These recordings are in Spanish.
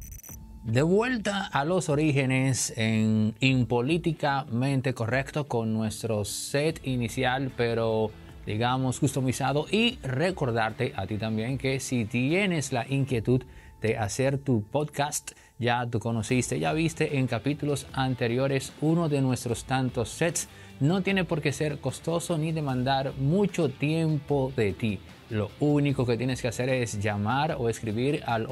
De vuelta a los orígenes en Impolíticamente Correcto con nuestro set inicial, pero digamos customizado, y recordarte a ti también que si tienes la inquietud de hacer tu podcast, ya tú conociste, ya viste en capítulos anteriores uno de nuestros tantos sets, no tiene por qué ser costoso ni demandar mucho tiempo de ti. Lo único que tienes que hacer es llamar o escribir al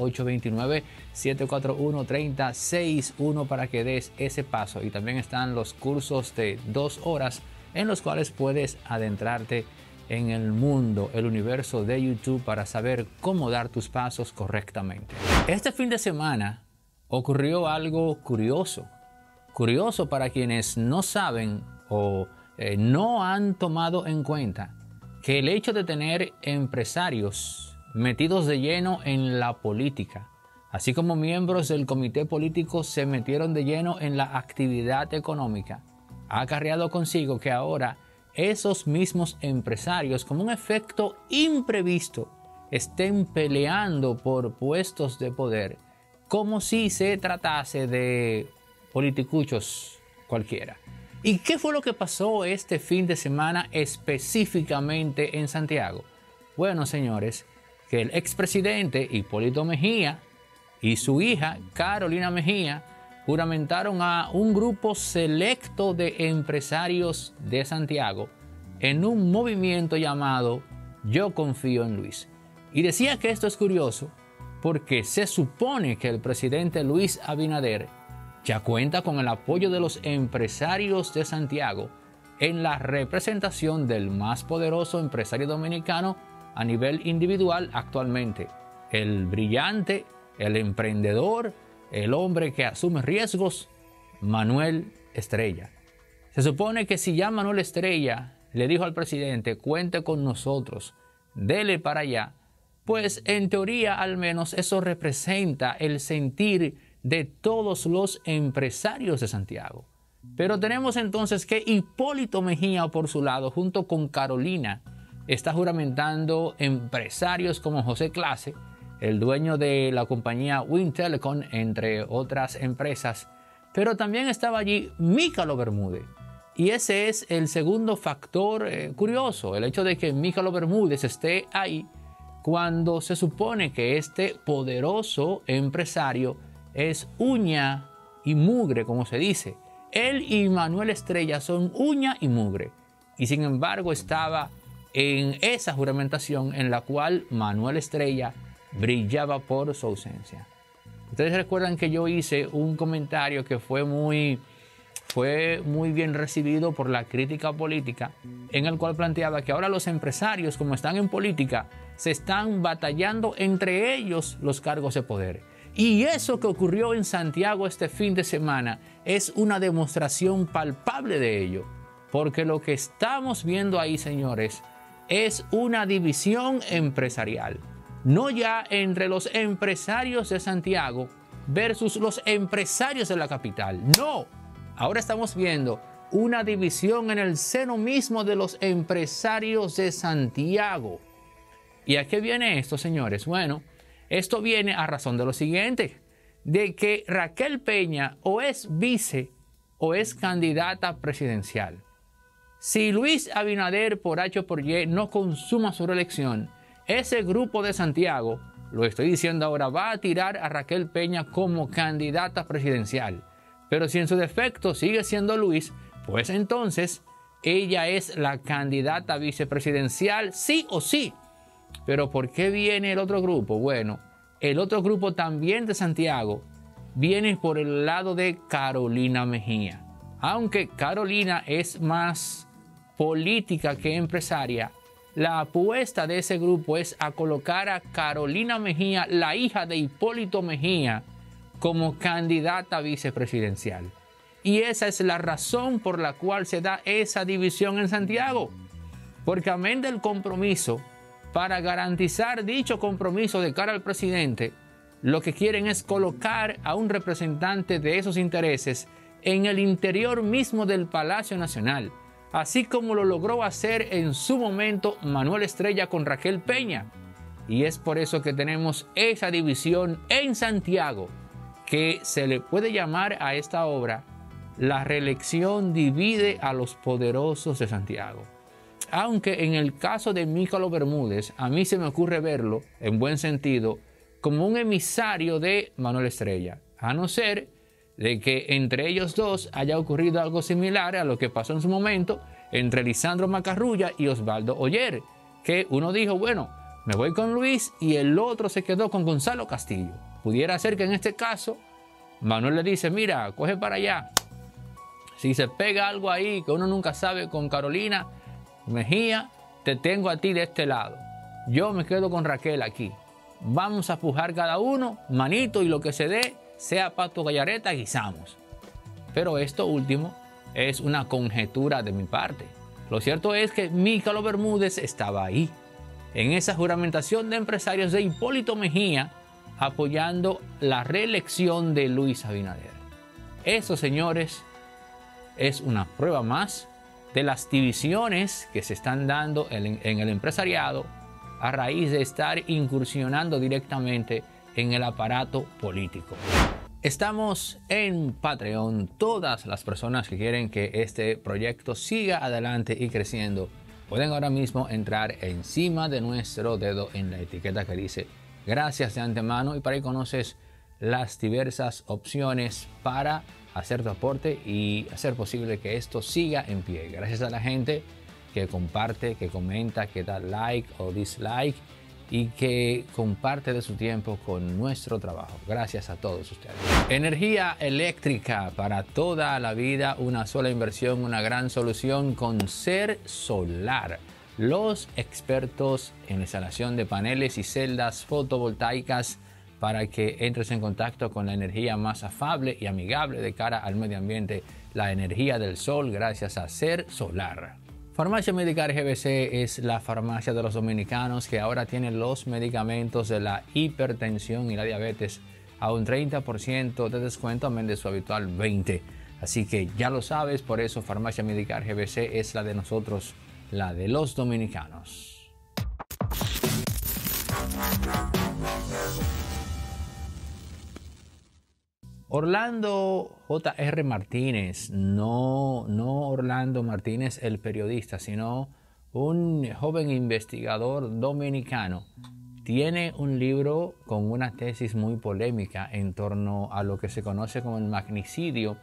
829-741-3061 para que des ese paso. Y también están los cursos de 2 horas en los cuales puedes adentrarte en el mundo, el universo de YouTube para saber cómo dar tus pasos correctamente. Este fin de semana ocurrió algo curioso. Curioso para quienes no saben o no han tomado en cuenta que el hecho de tener empresarios metidos de lleno en la política, así como miembros del comité político se metieron de lleno en la actividad económica, ha acarreado consigo que ahora esos mismos empresarios, como un efecto imprevisto, estén peleando por puestos de poder, como si se tratase de politicuchos cualquiera. ¿Y qué fue lo que pasó este fin de semana específicamente en Santiago? Bueno, señores, que el expresidente Hipólito Mejía y su hija Carolina Mejía juramentaron a un grupo selecto de empresarios de Santiago en un movimiento llamado Yo Confío en Luis. Y decía que esto es curioso porque se supone que el presidente Luis Abinader ya cuenta con el apoyo de los empresarios de Santiago en la representación del más poderoso empresario dominicano a nivel individual actualmente. El brillante, el emprendedor, el hombre que asume riesgos, Manuel Estrella. Se supone que si ya Manuel Estrella le dijo al presidente, cuente con nosotros, dele para allá, pues en teoría al menos eso representa el sentir de todos los empresarios de Santiago. Pero tenemos entonces que Hipólito Mejía por su lado, junto con Carolina, está juramentando empresarios como José Clase, el dueño de la compañía Wintelecom, entre otras empresas, pero también estaba allí Mícalo Bermúdez. Y ese es el segundo factor curioso, el hecho de que Mícalo Bermúdez esté ahí cuando se supone que este poderoso empresario es uña y mugre, como se dice. Él y Manuel Estrella son uña y mugre. Y sin embargo estaba en esa juramentación en la cual Manuel Estrella brillaba por su ausencia. Ustedes recuerdan que yo hice un comentario que fue muy bien recibido por la crítica política, en el cual planteaba que ahora los empresarios, como están en política, se están batallando entre ellos los cargos de poder. Y eso que ocurrió en Santiago este fin de semana es una demostración palpable de ello. Porque lo que estamos viendo ahí, señores, es una división empresarial. No ya entre los empresarios de Santiago versus los empresarios de la capital. No, ahora estamos viendo una división en el seno mismo de los empresarios de Santiago. ¿Y a qué viene esto, señores? Bueno, esto viene a razón de lo siguiente, de que Raquel Peña o es vice o es candidata presidencial. Si Luis Abinader por H o por Y no consuma su reelección, ese grupo de Santiago, lo estoy diciendo ahora, va a tirar a Raquel Peña como candidata presidencial. Pero si en su defecto sigue siendo Luis, pues entonces ella es la candidata vicepresidencial sí o sí. Pero ¿por qué viene el otro grupo? Bueno, el otro grupo también de Santiago viene por el lado de Carolina Mejía. Aunque Carolina es más política que empresaria, la apuesta de ese grupo es a colocar a Carolina Mejía, la hija de Hipólito Mejía, como candidata vicepresidencial. Y esa es la razón por la cual se da esa división en Santiago. Porque amén del compromiso, para garantizar dicho compromiso de cara al presidente, lo que quieren es colocar a un representante de esos intereses en el interior mismo del Palacio Nacional, así como lo logró hacer en su momento Manuel Estrella con Raquel Peña. Y es por eso que tenemos esa división en Santiago. que se le puede llamar a esta obra La reelección divide a los poderosos de Santiago. Aunque en el caso de Mícalo Bermúdez, a mí se me ocurre verlo, en buen sentido, como un emisario de Manuel Estrella, a no ser de que entre ellos dos haya ocurrido algo similar a lo que pasó en su momento entre Lisandro Macarrulla y Osvaldo Oyer, que uno dijo, bueno, me voy con Luis, y el otro se quedó con Gonzalo Castillo. Pudiera ser que en este caso Manuel le dice, mira, coge para allá. Si se pega algo ahí que uno nunca sabe con Carolina Mejía, te tengo a ti de este lado. Yo me quedo con Raquel aquí. Vamos a pujar cada uno, manito, y lo que se dé, sea pato gallareta, guisamos. Pero esto último es una conjetura de mi parte. Lo cierto es que Mícalo Bermúdez estaba ahí, en esa juramentación de empresarios de Hipólito Mejía, apoyando la reelección de Luis Abinader. Eso, señores, es una prueba más de las divisiones que se están dando en el empresariado a raíz de estar incursionando directamente en el aparato político. Estamos en Patreon. Todas las personas que quieren que este proyecto siga adelante y creciendo pueden ahora mismo entrar encima de nuestro dedo en la etiqueta que dice gracias de antemano, y para ahí conoces las diversas opciones para hacer tu aporte y hacer posible que esto siga en pie. Gracias a la gente que comparte, que comenta, que da like o dislike y que comparte de su tiempo con nuestro trabajo. Gracias a todos ustedes. Energía eléctrica para toda la vida, una sola inversión, una gran solución con Ser Solar. Los expertos en instalación de paneles y celdas fotovoltaicas para que entres en contacto con la energía más afable y amigable de cara al medio ambiente, la energía del sol, gracias a Ser Solar. Farmacia Medicar GBC es la farmacia de los dominicanos que ahora tiene los medicamentos de la hipertensión y la diabetes a un 30% de descuento, amén de su habitual 20%. Así que ya lo sabes, por eso Farmacia Medicar GBC es la de nosotros, la de los dominicanos. Orlando J.R. Martínez, no Orlando Martínez el periodista, sino un joven investigador dominicano, tiene un libro con una tesis muy polémica en torno a lo que se conoce como el magnicidio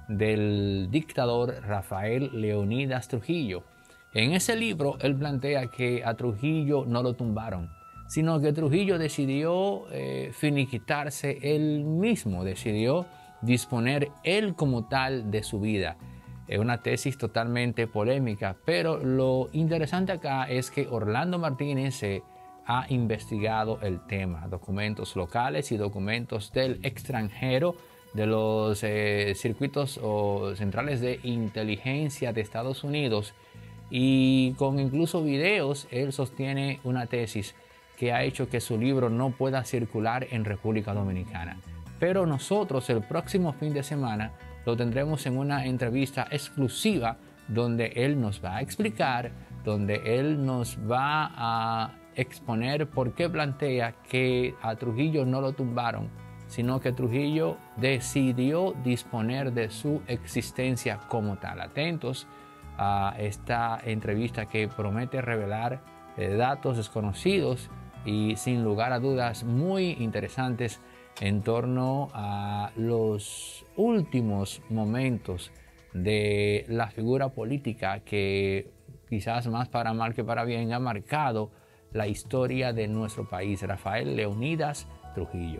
del dictador Rafael Leónidas Trujillo. En ese libro él plantea que a Trujillo no lo tumbaron, sino que Trujillo decidió finiquitarse él mismo, decidió disponer él como tal de su vida. Es una tesis totalmente polémica, pero lo interesante acá es que Orlando Martínez ha investigado el tema, documentos locales y documentos del extranjero, de los circuitos o centrales de inteligencia de Estados Unidos, y con incluso videos, él sostiene una tesis que ha hecho que su libro no pueda circular en República Dominicana. Pero nosotros el próximo fin de semana lo tendremos en una entrevista exclusiva donde él nos va a explicar, donde él nos va a exponer por qué plantea que a Trujillo no lo tumbaron, sino que Trujillo decidió disponer de su existencia como tal. Atentos a esta entrevista que promete revelar datos desconocidos y sin lugar a dudas muy interesantes en torno a los últimos momentos de la figura política que quizás más para mal que para bien ha marcado la historia de nuestro país, Rafael Leónidas Trujillo.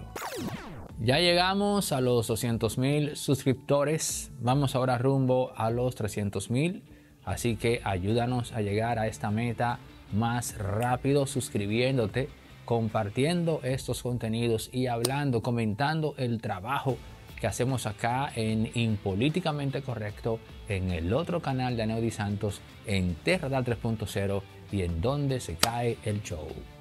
Ya llegamos a los 200,000 suscriptores, vamos ahora rumbo a los 300,000, así que ayúdanos a llegar a esta meta más rápido suscribiéndote, compartiendo estos contenidos y hablando, comentando el trabajo que hacemos acá en Impolíticamente Correcto, en el otro canal de Aneudi Santos, en Terra 3.0 y en Donde se cae el show.